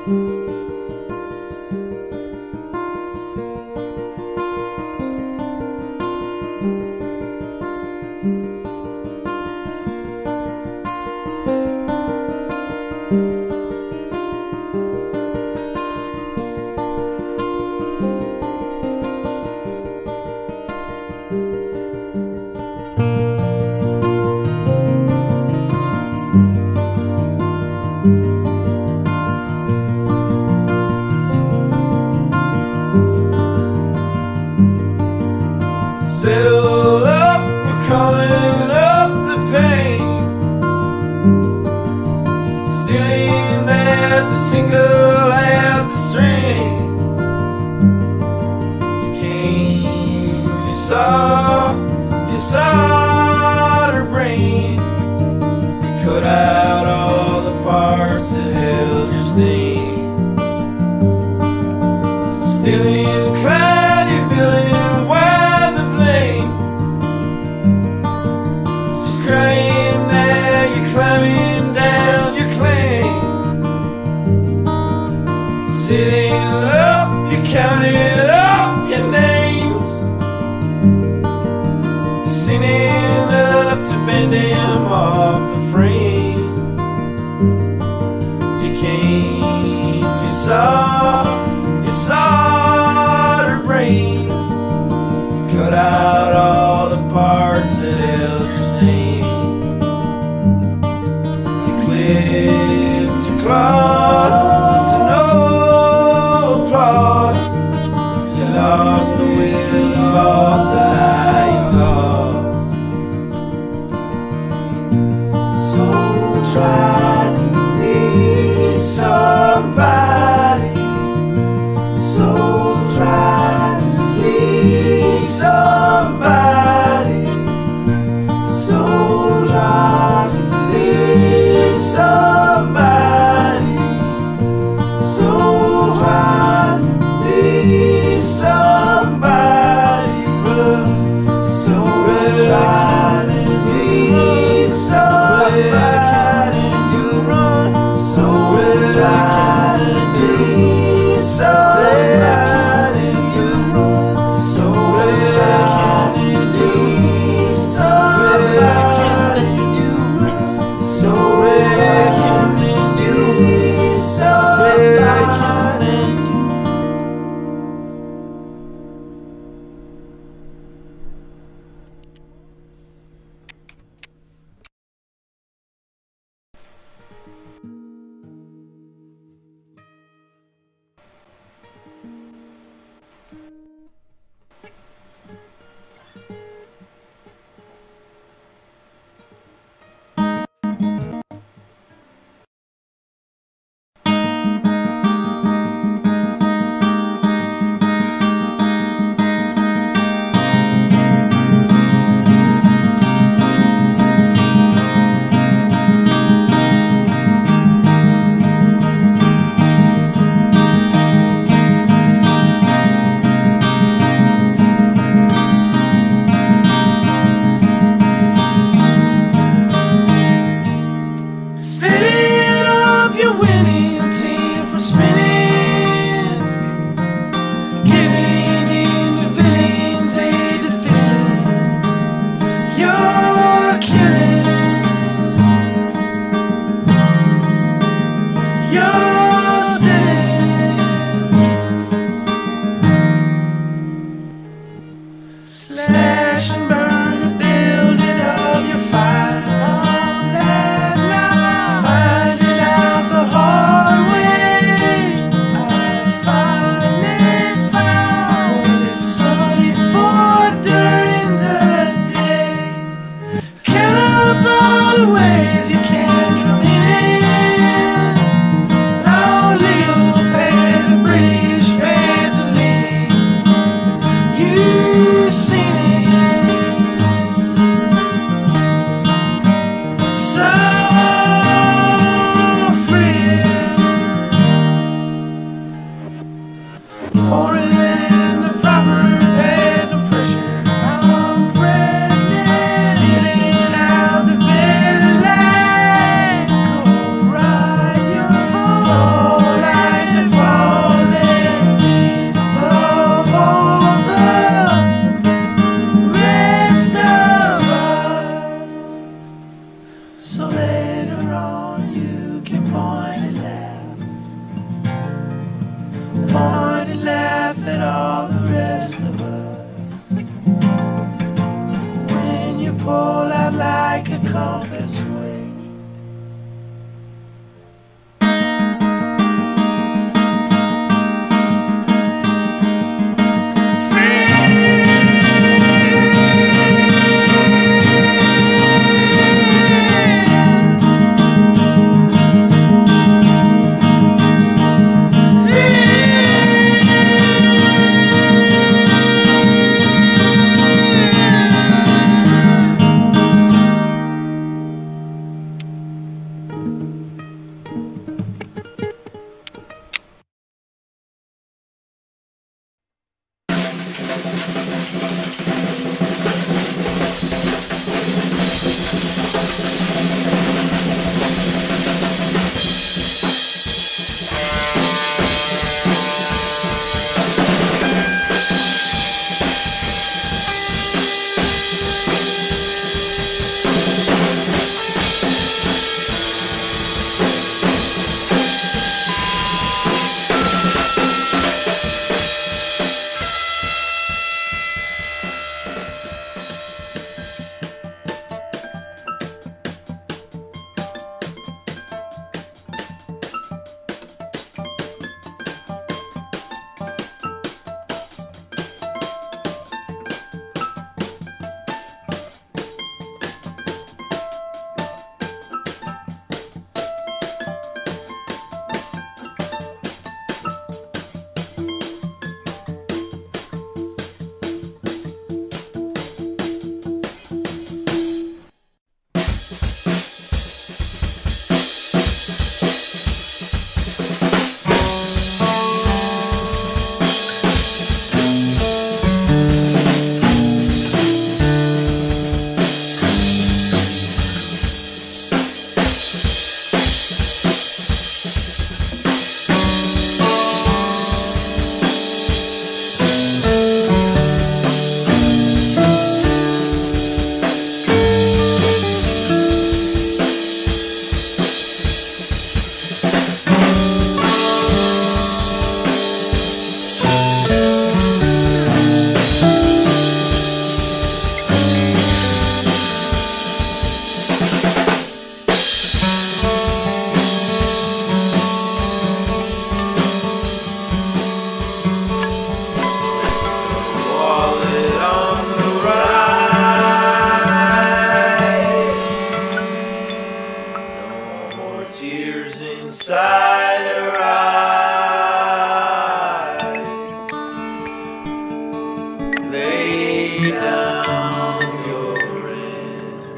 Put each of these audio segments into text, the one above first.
Settle up, we're calling up the pain. Still ain't had to single out the string. You came, you saw her brain. You cut out all the parts that held your sting. Still inclined, you're building wide the blame. Just crying now, you're climbing down your claim. Sitting up, you're counting up your names. You're sinning up to bend him off the frame. You came, you saw her brain. Cut out all the parts that held your stain. You clipped your claws to no applause. You lost the will and bought the lie you lost. So try to be somebody. So try to free somebody. So try to be somebody. so later on you can point and laugh at all the rest of us. When you pull out like a compass weight. Tears inside her eyes. Lay down your head.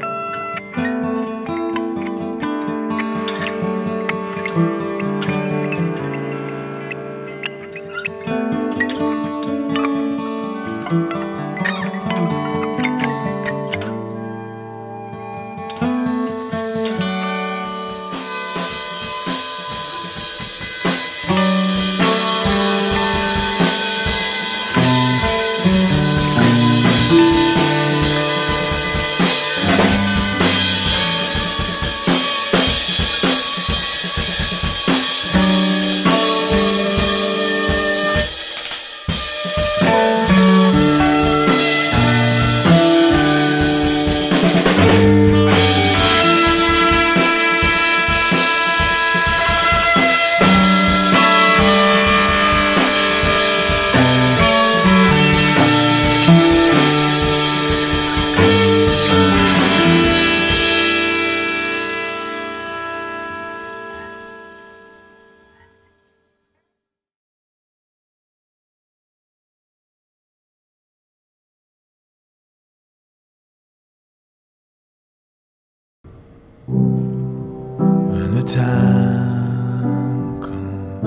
When the time comes,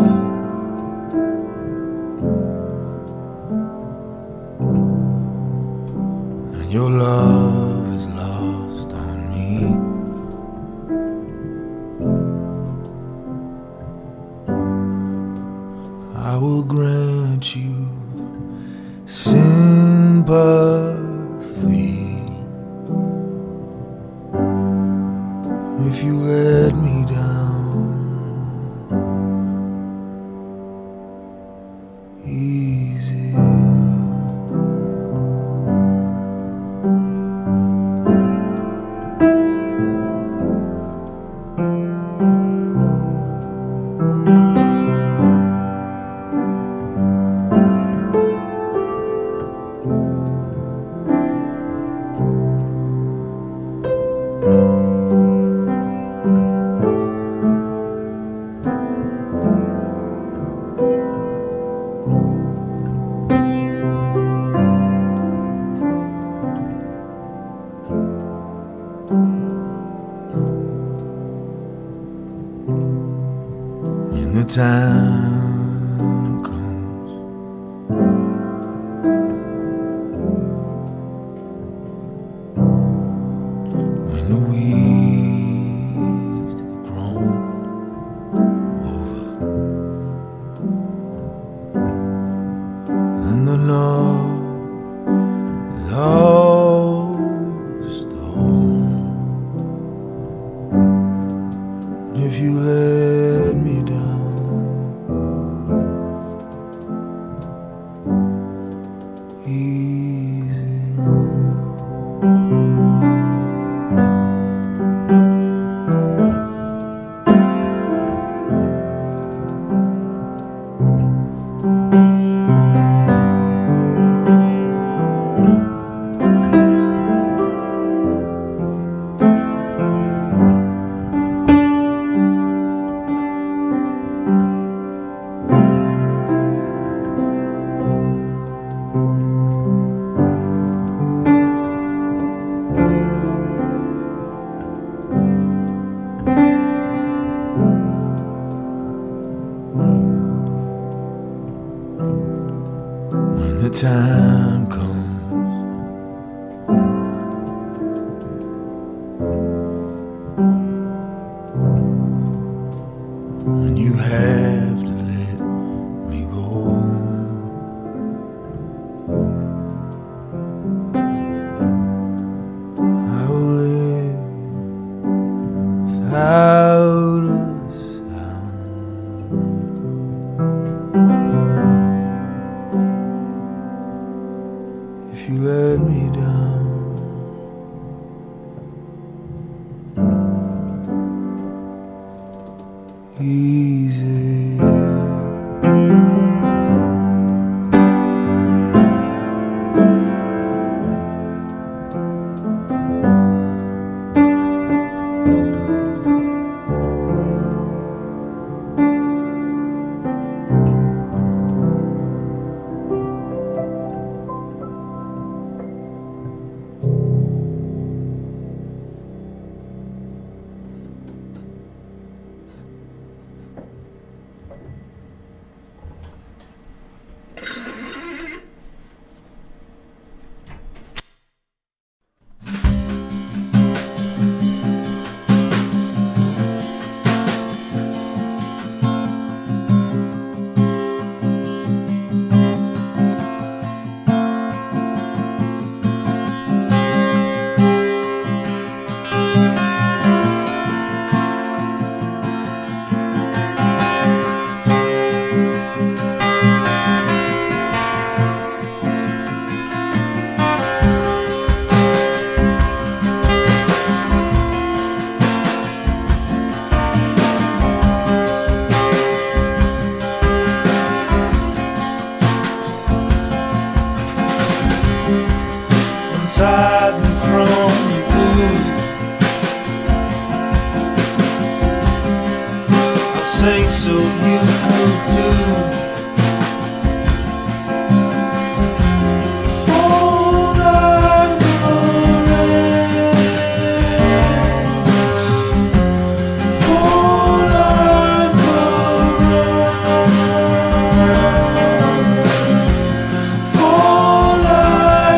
and your love is lost on me, I will grant you sympathy. if you let me down easy. When the time comes, when the weeds have grown over and the love is all stone, if you let me down easy. When the time comes, when you have to let me go, I will live without a sound. If you let me down easy. Untied me from the wood, I'd sing so you could too. Fold our glories, fold our glories, fold our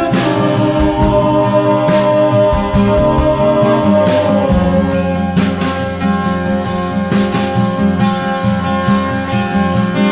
glories.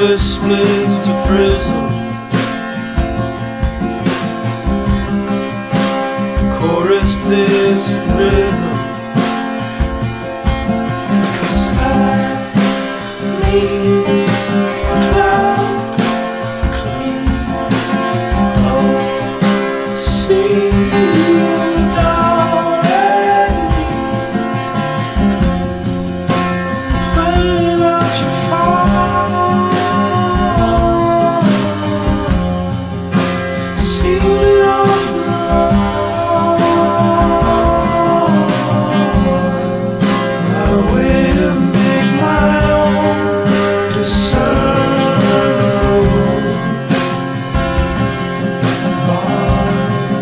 chorus splits to prism. Chorus this rhythm. Silence, clock, clean. Oh, see you down at me. Playing out your fall. Seal it off and on. My way to make my own discernible bond.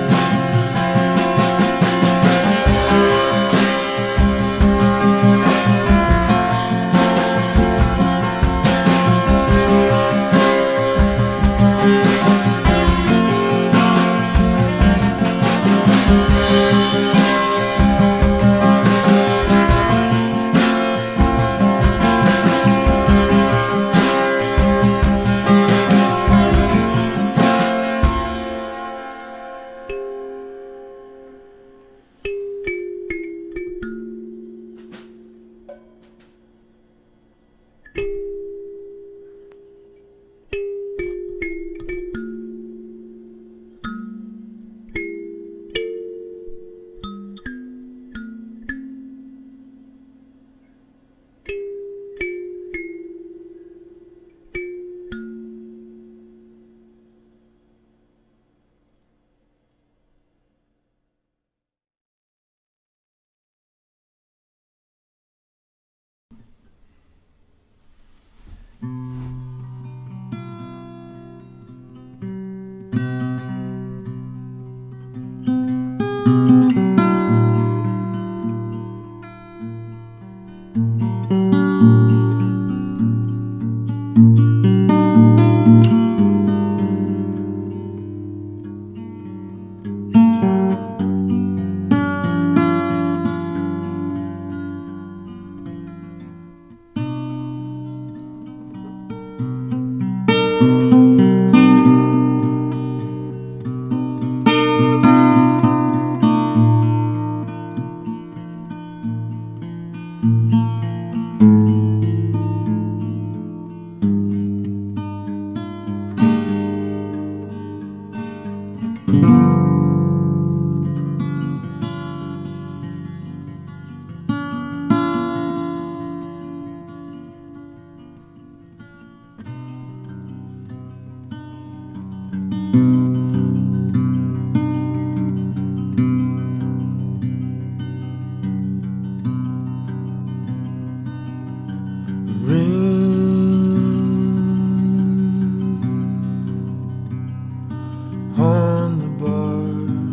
On the bar,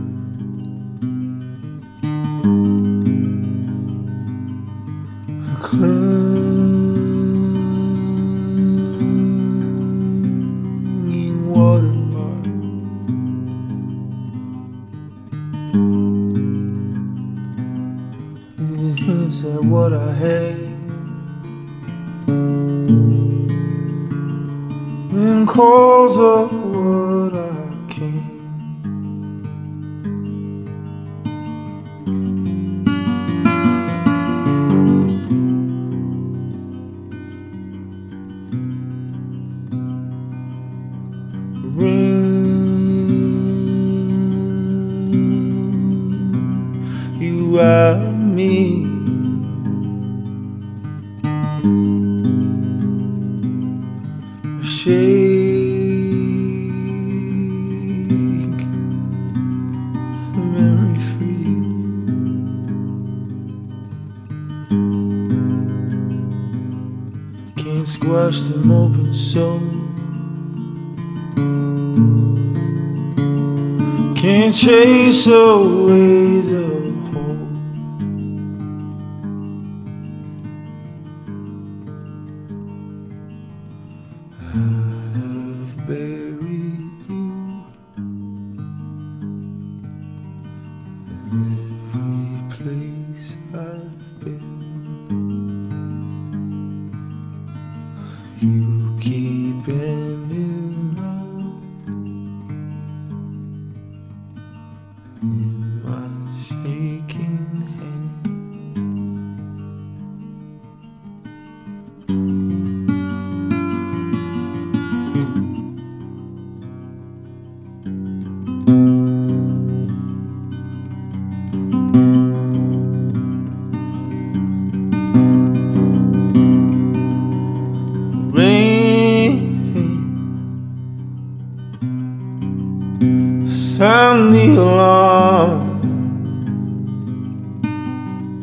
a clanging water bar. It hints at what I had and calls up what I can. Bring you out of me. Shake the memory free. Can't squash them open so. Can't chase away the hole. I've buried you in every place I've been. You keep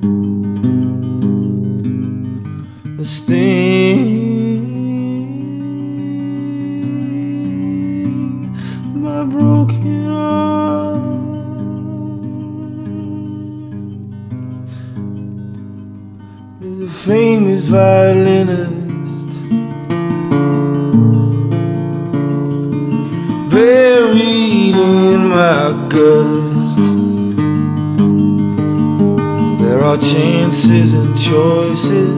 the sting, my broken heart. The famous violinist buried in my gut. There are chances and choices.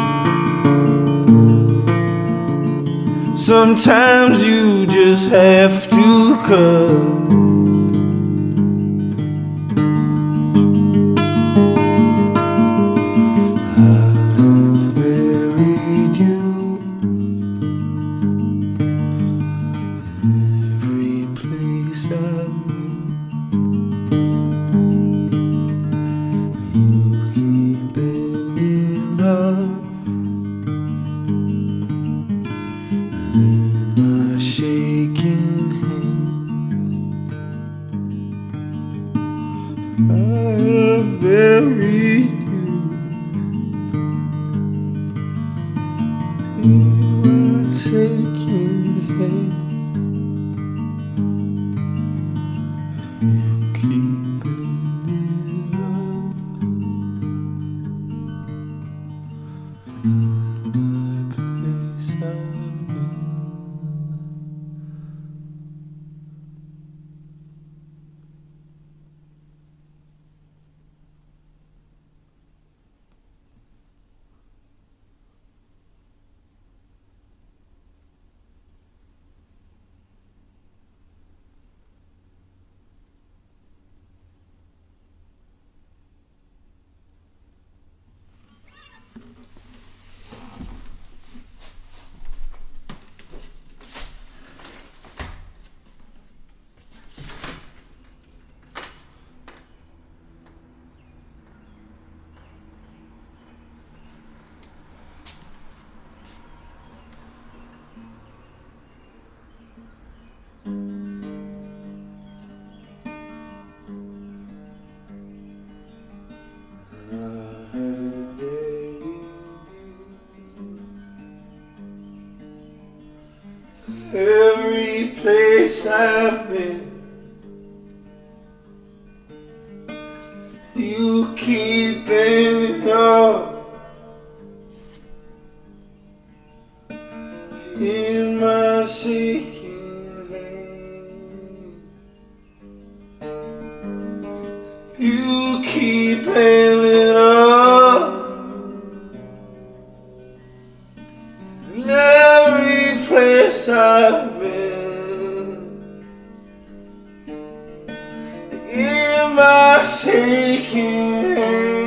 Sometimes you just have to cut. I've buried you. Every place I've been, you keep bending up. In my shaking hand, I've buried you. In my shaking hand, you keep bending up. My place I've been. Every place I've been, you keep bending up. In my shaking hand, you keep bending up. In every place I've been, in my shaking hand.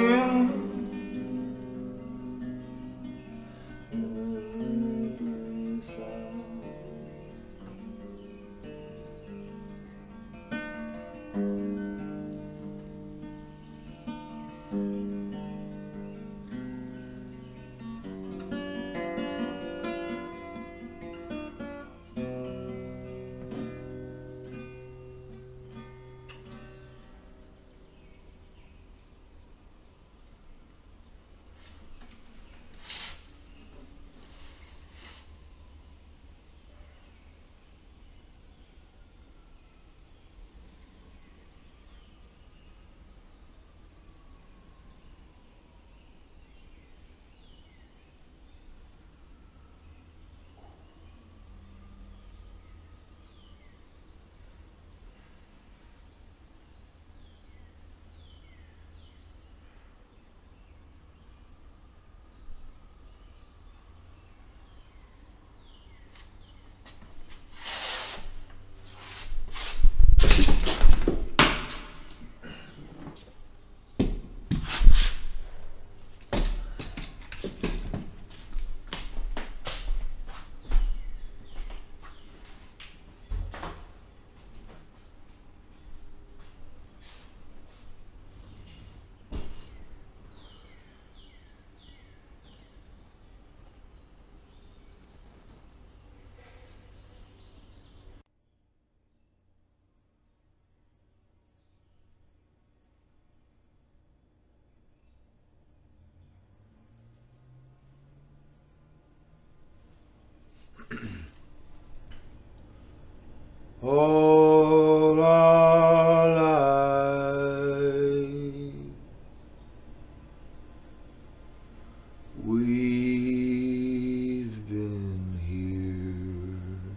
We've been here,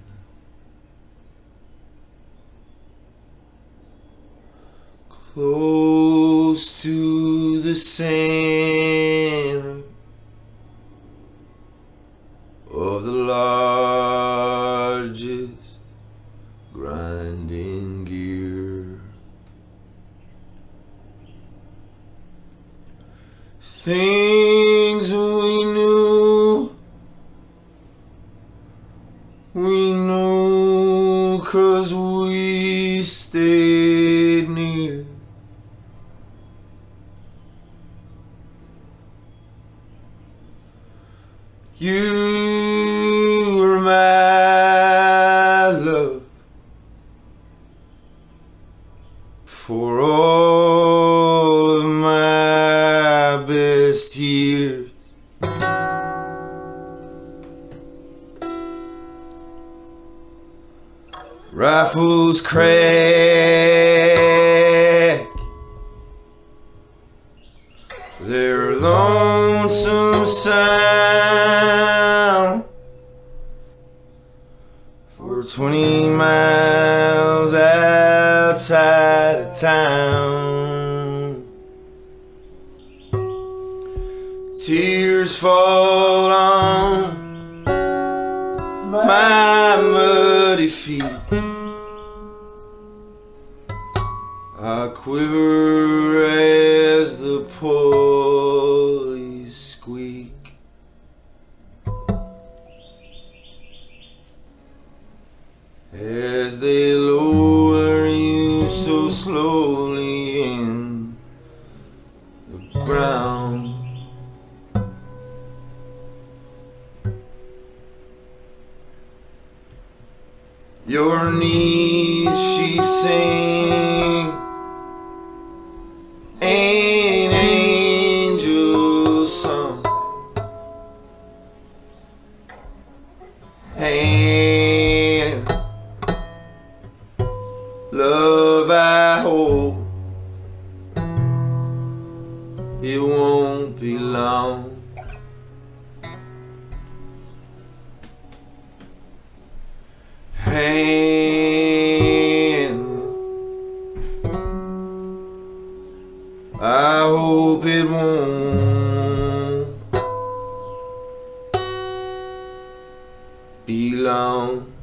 close to the center of the largest grinding gear. Things we knew 'cause we stayed near. You were my love for all of my best years. Rifles crack their lonesome sound for 20 miles outside of town. Tears fall on my muddy feet. I quiver as the pulleys squeak. As they lower you so slowly in the ground. Your knees, she sings an angel song, and love, I hope it won't be long. And I hope it won't be long.